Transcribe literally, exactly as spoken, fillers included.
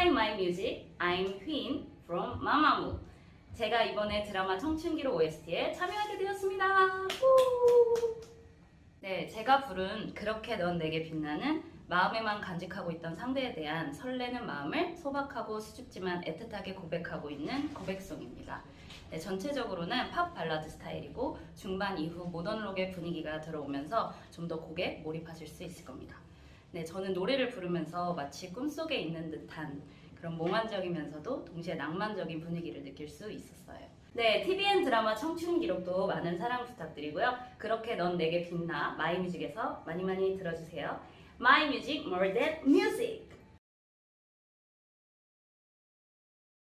Hi, my music. I'm Hwin from Mamamoo. 제가 이번에 드라마 청춘기로 오에스티에 참여하게 되었습니다. 우! 네, 제가 부른 그렇게 넌 내게 빛나는 마음에만 간직하고 있던 상대에 대한 설레는 마음을 소박하고 수줍지만 애틋하게 고백하고 있는 고백송입니다. 네, 전체적으로는 팝 발라드 스타일이고 중반 이후 모던록의 분위기가 들어오면서 좀 더 곡에 몰입하실 수 있을 겁니다. 네, 저는 노래를 부르면서 마치 꿈속에 있는 듯한 그런 몽환적이면서도 동시에 낭만적인 분위기를 느낄 수 있었어요. 네, 티비엔 드라마 청춘 기록도 많은 사랑 부탁드리고요. 그렇게 넌 내게 빛나 마이뮤직에서 많이 많이 들어주세요. My Music, More Than Music!